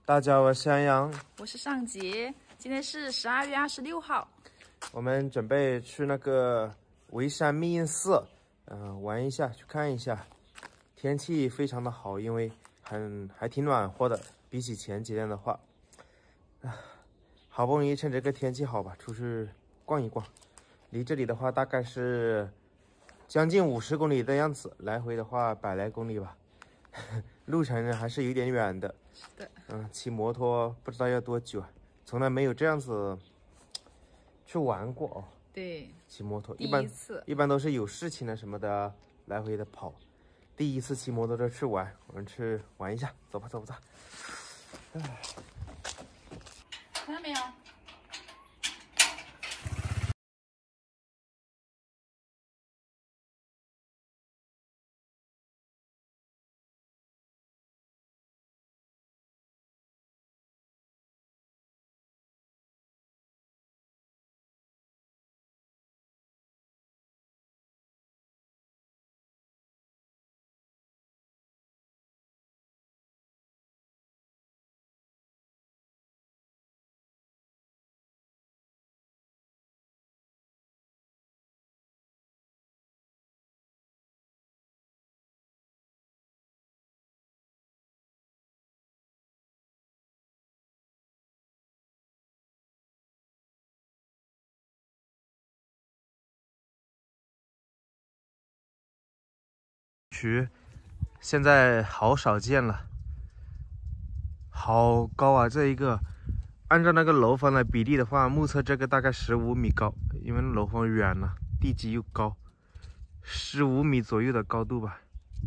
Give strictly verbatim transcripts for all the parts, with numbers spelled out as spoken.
大家好，我是安阳， 我是尚杰。今天是十二月二十六号， 我们准备去那个潍山密云寺，嗯、呃，玩一下，去看一下。天气非常的好，因为很还挺暖和的，比起前几天的话，啊，好不容易趁这个天气好吧，出去逛一逛。离这里的话大概是将近五十公里的样子，来回的话百来公里吧。路程还是有点远的。 是的， 嗯，骑摩托不知道要多久，从来没有这样子去玩过哦。 对， 骑摩托第一般一次， 一般都是有事情了什么的来回的跑。第一次骑摩托车去玩，我们去玩一下，走吧走吧走。唉， 看到没有？ 渠现在好少见了，好高啊！这一个按照那个楼房的比例的话，目测这个大概十五米高，因为楼房远了，地基又高，十五米左右的高度吧。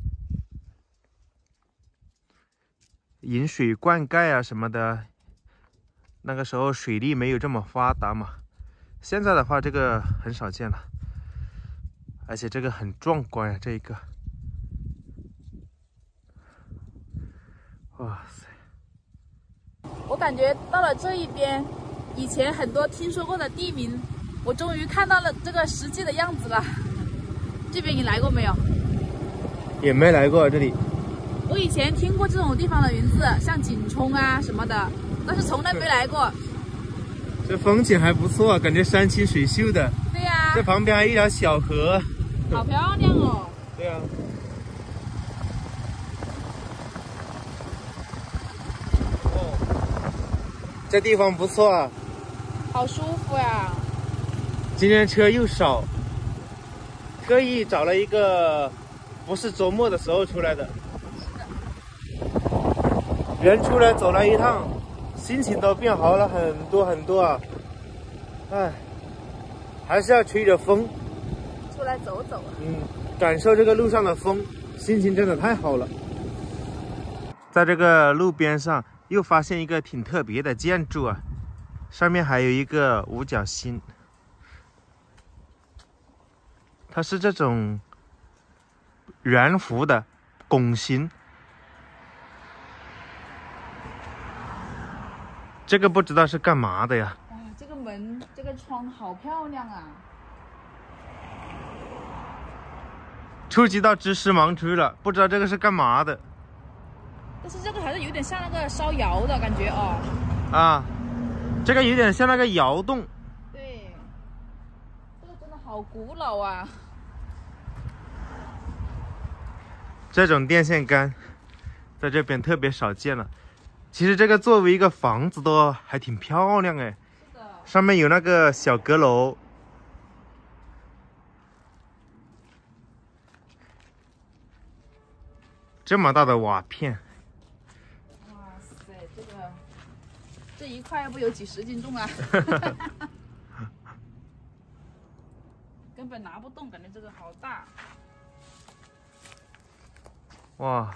引水灌溉啊什么的，那个时候水利没有这么发达嘛，现在的话这个很少见了，而且这个很壮观呀、啊，这一个。哇塞！ 我感觉到了这一边，以前很多听说过的地名，我终于看到了这个实际的样子了。这边你来过没有？ 也没来过这里。 我以前听过这种地方的名字，像景冲啊什么的，但是从来没来过。 这风景还不错，感觉山清水秀的。 对呀、啊， 这旁边还有一条小河， 好漂亮哦。 对啊。这地方不错啊， 好舒服呀！ 今天车又少，特意找了一个不是周末的时候出来的。人出来走了一趟，心情都变好了很多很多啊！哎，还是要吹着风， 出来走走啊！ 嗯，感受这个路上的风，心情真的太好了。在这个路边上。又发现一个挺特别的建筑啊，上面还有一个五角星，它是这种圆弧的拱形，这个不知道是干嘛的呀？ 哇，这个门、这个窗好漂亮啊！ 触及到知识盲区了，不知道这个是干嘛的。 但是这个还是有点像那个烧窑的感觉哦。 啊，这个有点像那个窑洞。 对，这个真的好古老啊。 这种电线杆在这边特别少见了。其实这个作为一个房子都还挺漂亮哎。 是的。 上面有那个小阁楼。这么大的瓦片。 这个这一块要不有几十斤重啊，根本拿不动，感觉这个好大。 哇，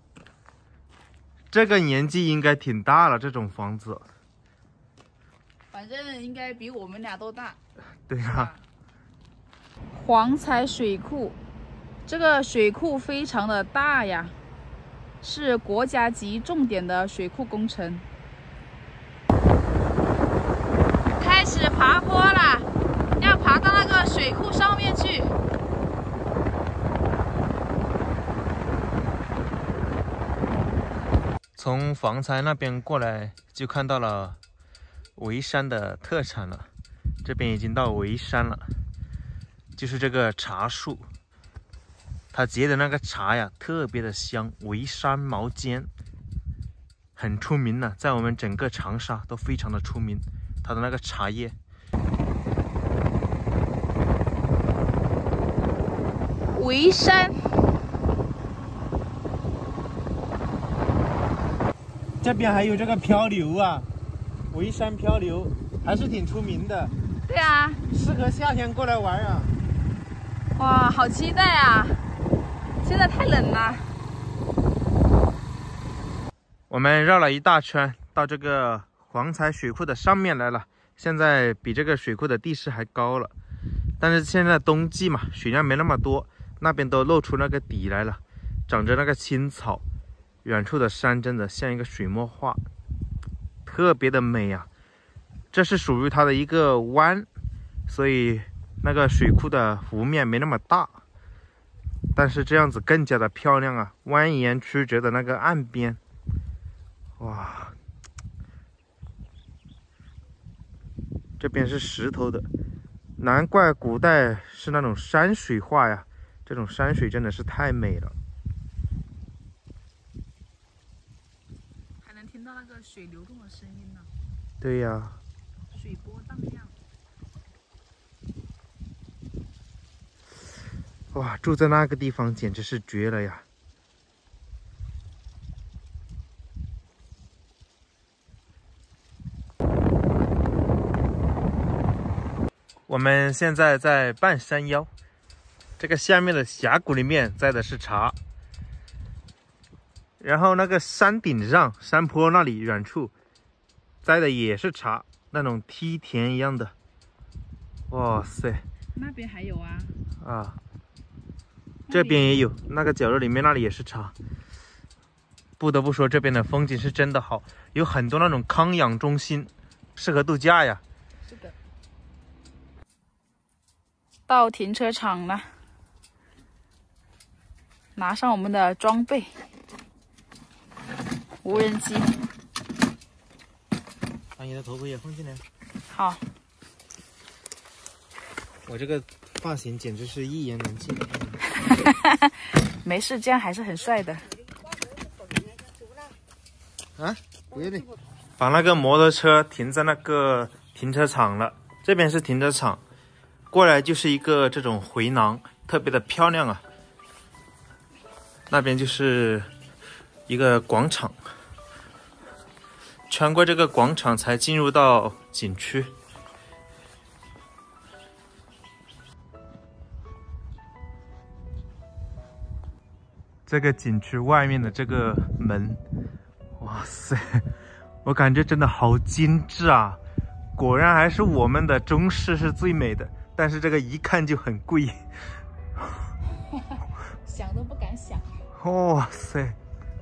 这个年纪应该挺大了，这种房子。 反正应该比我们俩都大。 对啊。 黄彩水库，这个水库非常的大呀。是国家级重点的水库工程。开始爬坡了，要爬到那个水库上面去。 从房材那边过来，就看到了潍山的特产了。这边已经到潍山了，就是这个茶树，它结的那个茶呀，特别的香。潍山毛尖很出名呢，在我们整个长沙都非常的出名，它的那个茶叶。 潍山。 这边还有这个漂流啊，潍山漂流还是挺出名的。 对啊， 适合夏天过来玩啊。 哇，好期待啊！现在太冷了。 我们绕了一大圈，到这个黄财水库的上面来了。现在比这个水库的地势还高了，但是现在冬季嘛，水量没那么多，那边都露出那个底来了，长着那个青草。 远处的山真的像一个水墨画，特别的美啊！这是属于它的一个湾，所以那个水库的湖面没那么大，但是这样子更加的漂亮啊！蜿蜒曲折的那个岸边，哇，这边是石头的，难怪古代是那种山水画呀！这种山水真的是太美了。 听到那个水流动的声音呢。 对呀。 水波荡漾。 哇，住在那个地方简直是绝了呀！我们现在在半山腰，这个下面的峡谷里面栽的是茶。 然后那个山顶上、山坡那里远处栽的也是茶，那种梯田一样的。哇塞！ 那边还有啊。 啊，这边也有，那个角落里面那里也是茶。不得不说，这边的风景是真的好，有很多那种康养中心，适合度假呀。 是的。到停车场了，拿上我们的装备。 无人机， 把你的头盔也放进来。 好。 我这个发型简直是一言难尽。 没事，这样还是很帅的。 啊，不用的。把那个摩托车停在那个停车场了，这边是停车场，过来就是一个这种回廊，特别的漂亮啊。那边就是一个广场。 穿过这个广场才进入到景区。这个景区外面的这个门，哇塞，我感觉真的好精致啊！果然还是我们的中式是最美的，但是这个一看就很贵。 想都不敢想。 哇塞！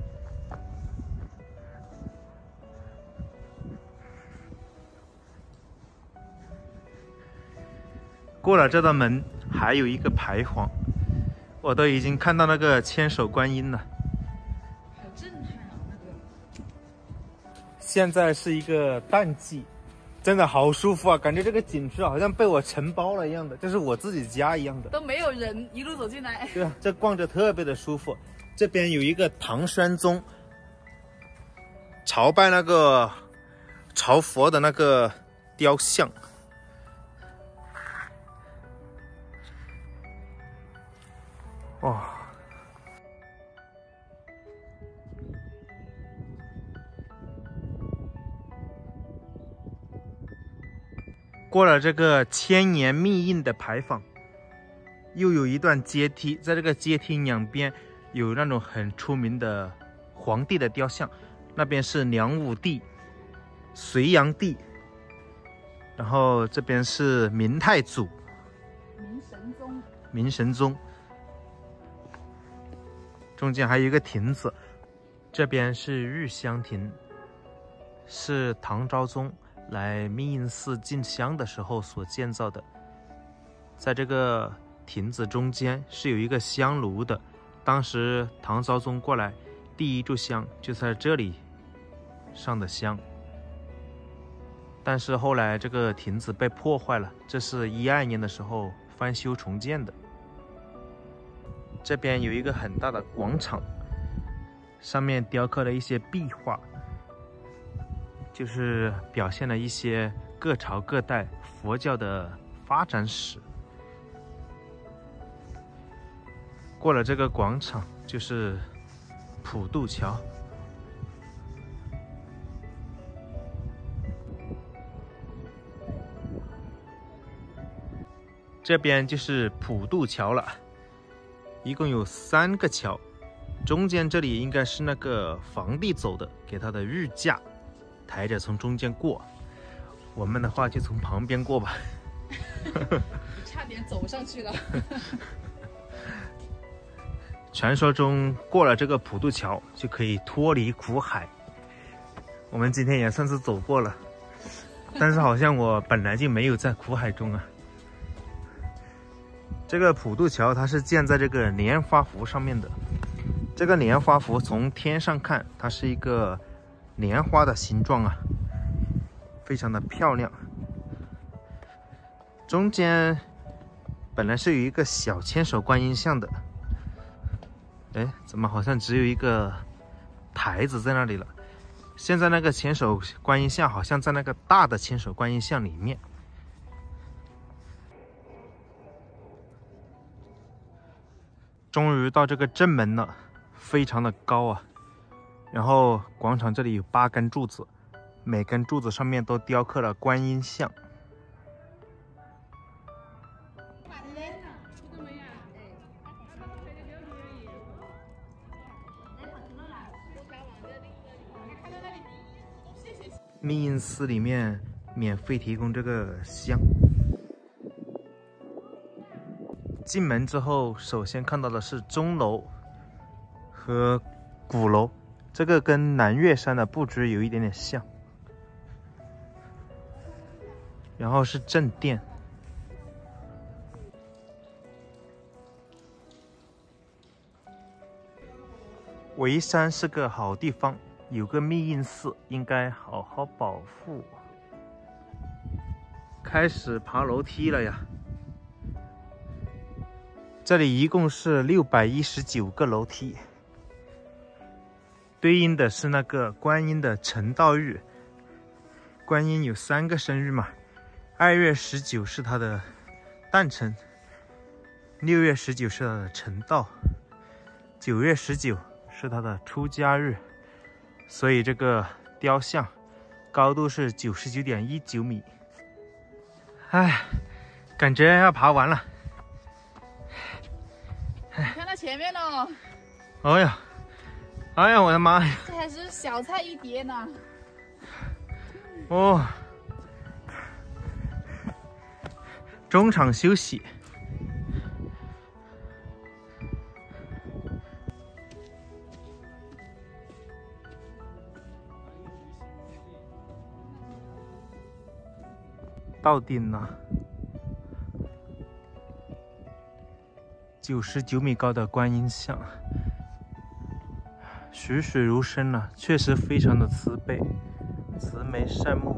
过了这道门，还有一个牌坊，我都已经看到那个千手观音了， 好震撼啊！那个。 现在是一个淡季，真的好舒服啊！感觉这个景区好像被我承包了一样的，这是我自己家一样的。 都没有人，一路走进来。 对啊，这逛着特别的舒服。这边有一个唐玄宗朝拜那个朝佛的那个雕像。 哇！过了这个千年密印的牌坊，又有一段阶梯，在这个阶梯两边有那种很出名的皇帝的雕像，那边是梁武帝、隋炀帝，然后这边是明太祖、 明神宗、 明神宗。 中间还有一个亭子，这边是玉香亭，是唐昭宗来密印寺进香的时候所建造的。在这个亭子中间是有一个香炉的，当时唐昭宗过来，第一炷香就在这里上的香。但是后来这个亭子被破坏了，这是一二年的时候翻修重建的。这边有一个很大的广场，上面雕刻了一些壁画，就是表现了一些各朝各代佛教的发展史。过了这个广场就是普渡桥。这边就是普渡桥了，一共有三个桥，中间这里应该是那个皇帝走的，给他的日驾抬着从中间过。我们的话就从旁边过吧。 差点走上去了。 传说中过了这个普渡桥就可以脱离苦海，我们今天也算是走过了，但是好像我本来就没有在苦海中啊。这个普渡桥它是建在这个莲花湖上面的，这个莲花湖从天上看，它是一个莲花的形状啊，非常的漂亮。中间本来是有一个小千手观音像的，哎，怎么好像只有一个台子在那里了？现在那个千手观音像好像在那个大的千手观音像里面。终于到这个正门了，非常的高啊。然后广场这里有八根柱子，每根柱子上面都雕刻了观音像。密印寺里面免费提供这个香。进门之后，首先看到的是钟楼和鼓楼，这个跟南岳山的布置有一点点像。然后是正殿，沩山是个好地方，有个密印寺，应该好好保护。开始爬楼梯了呀！这里一共是六百一十九个楼梯，对应的是那个观音的成道日。观音有三个生日嘛，二月十九是他的诞辰，六月十九是他的成道，九月十九是他的出家日。所以这个雕像高度是九十九点一九米。哎，感觉要爬完了。 看到前面了。 哎呀，哎呀，我的妈呀！ 这还是小菜一碟呢。 哦，中场休息。到顶了，九十九米高的观音像，栩栩如生了，确实非常的慈悲，慈眉善目。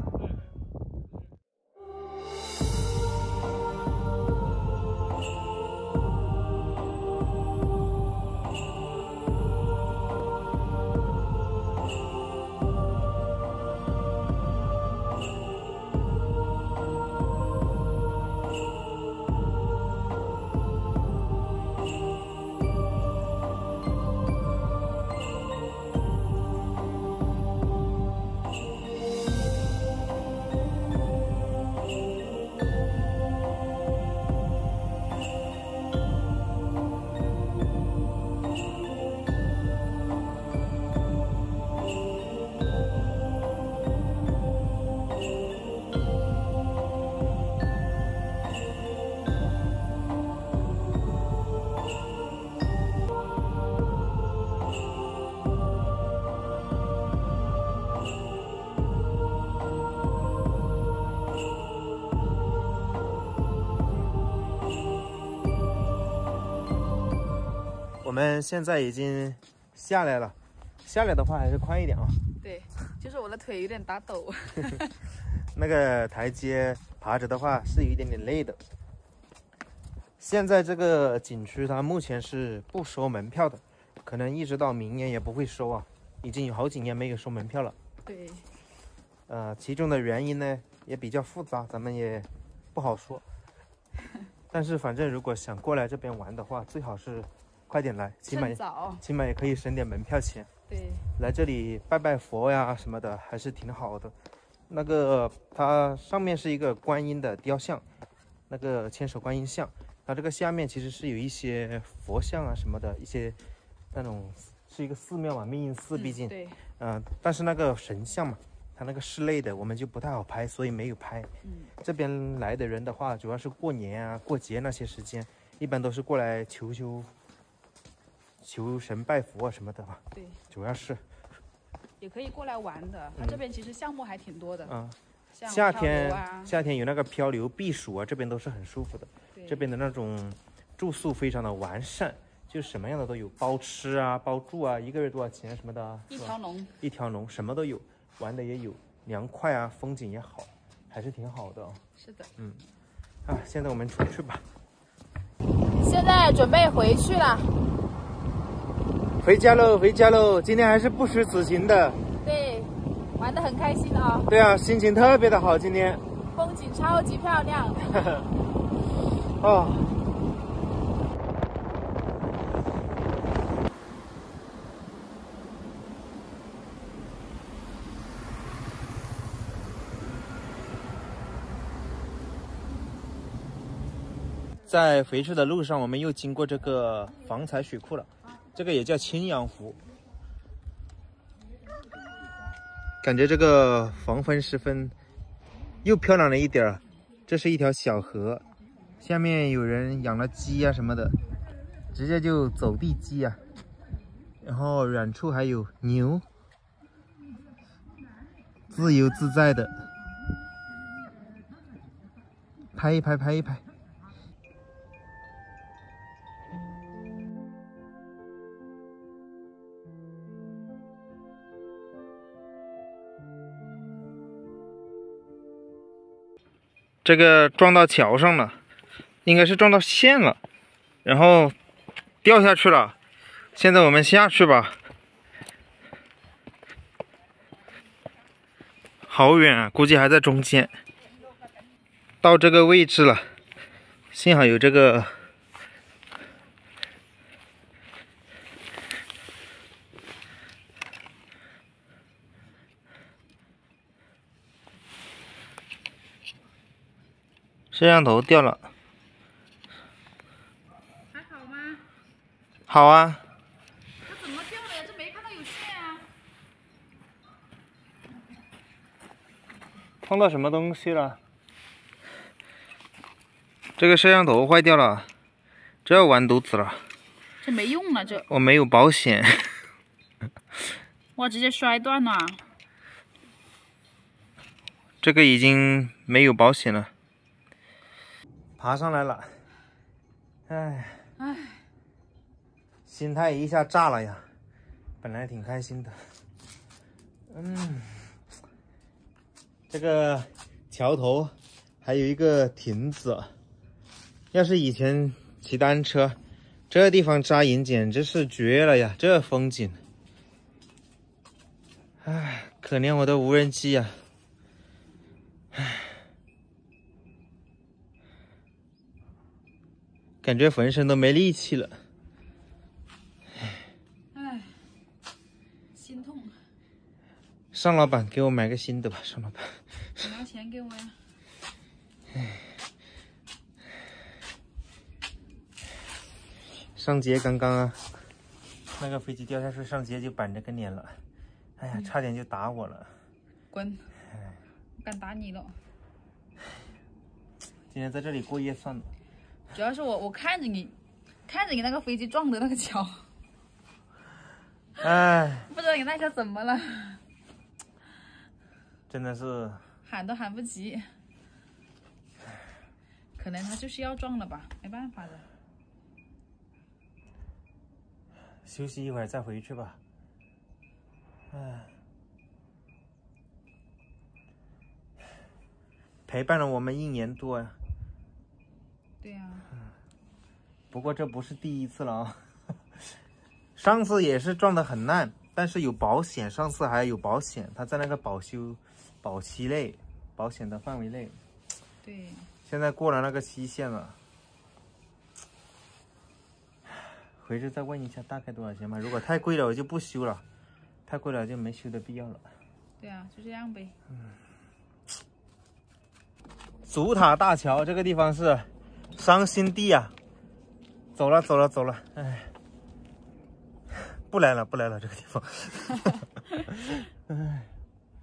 我们现在已经下来了，下来的话还是宽一点啊。 对。 就是我的腿有点打抖。 那个台阶爬着的话是有一点点累的。现在这个景区它目前是不收门票的，可能一直到明年也不会收啊，已经有好几年没有收门票了。 对， 呃，其中的原因呢也比较复杂，咱们也不好说。但是反正如果想过来这边玩的话，最好是快点来，起码趁早， 起码也可以省点门票钱。 对， 来这里拜拜佛呀什么的，还是挺好的。那个它上面是一个观音的雕像，那个千手观音像。它这个下面其实是有一些佛像啊什么的，一些那种是一个寺庙嘛，密印寺，毕竟， 嗯、对， 嗯、呃，但是那个神像嘛，它那个室内的我们就不太好拍，所以没有拍。 嗯， 这边来的人的话，主要是过年啊、过节那些时间，一般都是过来求求求神拜佛啊什么的吧。 对， 主要是。 也可以过来玩的，它这边其实项目还挺多的。 嗯， 像夏天、 啊、 夏天有那个漂流、避暑啊，这边都是很舒服的。这边的那种住宿非常的完善，就什么样的都有，包吃啊、包住啊，一个月多少钱什么的， 一条龙， 一条龙，什么都有，玩的也有，凉快啊，风景也好，还是挺好的哦。 是的， 嗯，啊，现在我们出去吧。 现在准备回去了。 回家喽，回家喽！今天还是不虚此行的。 对，玩得很开心啊、哦。 对啊，心情特别的好，今天。 风景超级漂亮。 哦。在回去的路上，我们又经过这个防采水库了，这个也叫青羊湖。感觉这个黄昏时分又漂亮了一点儿。这是一条小河，下面有人养了鸡啊什么的，直接就走地鸡啊。然后远处还有牛，自由自在的拍一拍，拍一拍。这个撞到桥上了，应该是撞到线了，然后掉下去了。现在我们下去吧。好远啊，估计还在中间。到这个位置了，幸好有这个摄像头掉了。 还好吗？ 好啊。 它怎么掉的呀？这没看到有线啊。 碰到什么东西了？这个摄像头坏掉了，这要完犊子了。 这没用了，这。 我没有保险。 哇，直接摔断了。 这个已经没有保险了。爬上来了，唉， 唉， 心态一下炸了呀！本来挺开心的，嗯，这个桥头还有一个亭子，要是以前骑单车，这地方扎营简直是绝了呀！这风景，唉，可怜我的无人机呀！唉。感觉浑身都没力气了， 唉，心痛。 尚老板，给我买个新的吧，尚老板。 拿钱给我呀。 上街刚刚啊，那个飞机掉下去，上街就板着个脸了，哎呀，差点就打我了。 滚！不敢打你了。 今天在这里过夜算了。 主要是我，我看着你，看着你那个飞机撞的那个桥， 哎， 不知道你那下怎么了， 真的是喊都喊不及，可能他就是要撞了吧，没办法的。 休息一会儿再回去吧。哎， 陪伴了我们一年多呀。 对呀、啊。 不过这不是第一次了啊，上次也是撞得很烂，但是有保险，上次还有保险，它在那个保修保期内，保险的范围内。 对。 现在过了那个期限了。回去再问一下大概多少钱吧，如果太贵了我就不修了，太贵了就没修的必要了。 对啊，就这样呗。 嗯。祖塔大桥这个地方是伤心地啊，走了走了走了，哎，不来了不来了这个地方。哎，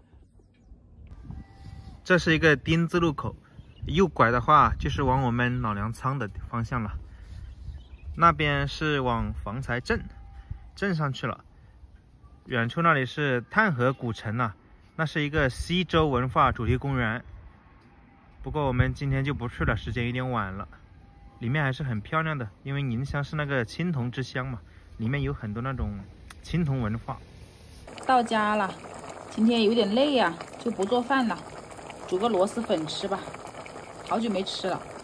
这是一个丁字路口，右拐的话就是往我们老粮仓的方向了。那边是往防财镇镇上去了，远处那里是炭河古城啊，那是一个西周文化主题公园。不过我们今天就不去了，时间有点晚了。里面还是很漂亮的，因为宁乡是那个青铜之乡嘛，里面有很多那种青铜文化。 到家了，今天有点累呀、啊，就不做饭了，煮个螺蛳粉吃吧，好久没吃了。